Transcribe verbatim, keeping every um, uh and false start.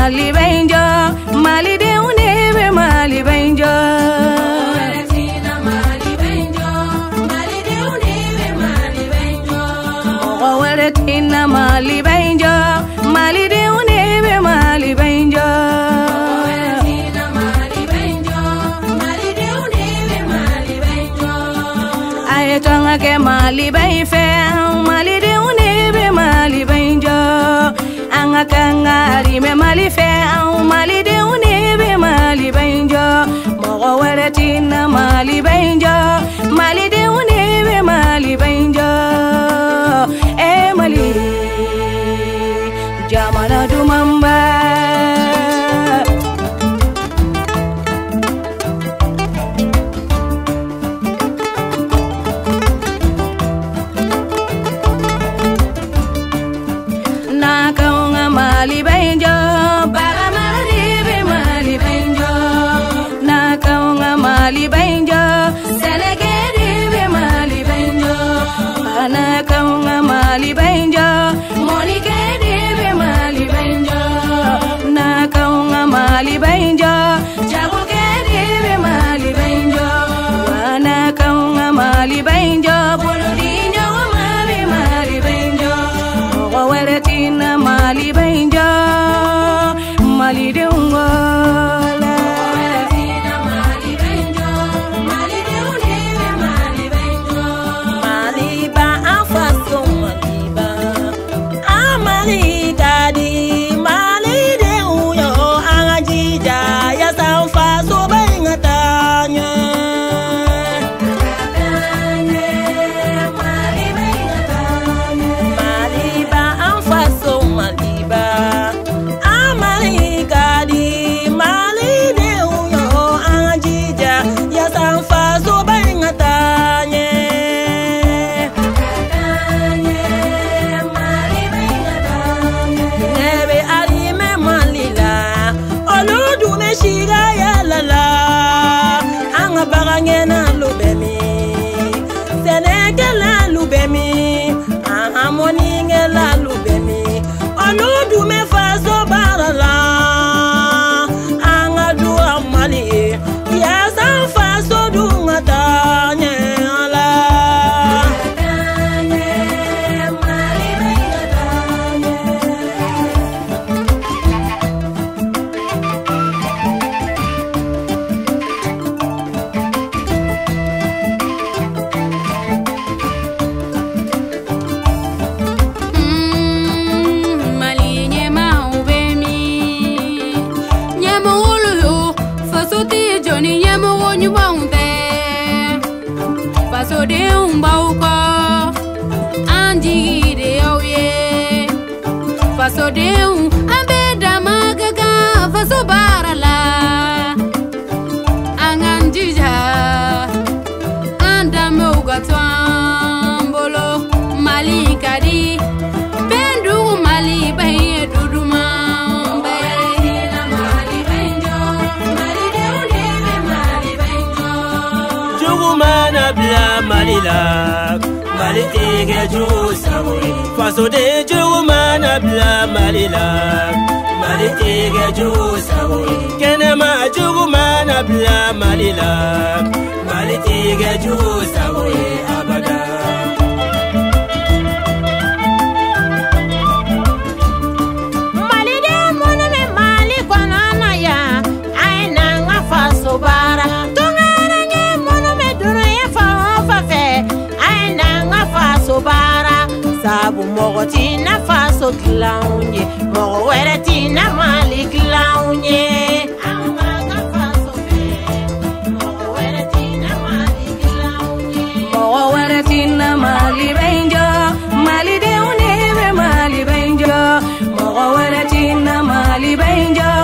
Mali benjo, Mali de unebe Mali benjo. Waratina Mali benjo, Mali de unebe Mali benjo. Waratina Mali benjo, Mali de unebe Mali benjo. Waratina Mali benjo, Mali de unebe Mali benjo. Ayetonga ke Mali benfe, Mali de unebe Mali benjo. Anga kangari me Mali fe au Mali de unebe Mali benjo. Mogo waratina Mali benjo, Mali de unebe Mali benjo. Eh Mali jamana dumamba. Mali benjo, para Mali be Mali benjo. Nakaunga Mali benjo, Senegeri be Mali benjo. Nakaunga Mali benjo, Monikeri be Mali benjo. Nakaunga Mali benjo, Jagokeri be Mali benjo. Nakaunga Mali benjo, Bolodinho Mali Mali benjo. Waratina Mali benjo, Mali de ungola. Waratina Mali benjo, Mali de unebe Mali benjo. Mali ba afaso Mali ba, ah Mali kadi Mali de uyo angajija ya sanfaso bengatanya. Faso de un bauco, Andy de oye. Faso de un abeda magaga, faso barala. Anganjija, andamoga twambolo, Mali kadi, bendu Mali baye duduma. Mali benjo, Mali de unebe Mali benjo. Jugumana bla Mali la, Mali tege jusawe. Faso de jugumana bla Mali la, Mali tege jusawe. Kenema jugumana bla Mali la, Mali tege jusawe abada. Mali de moneme Mali kwanana ya, aina nga faso bara. Sabu mogo tina faso klaunye, mogo wera tina Mali klaunye. Anga nga faso fe, mogo wera tina Mali klaunye. Mogo wera tina Mali benjo, Mali de unebe Mali benjo. Mogo wera tina Mali benjo,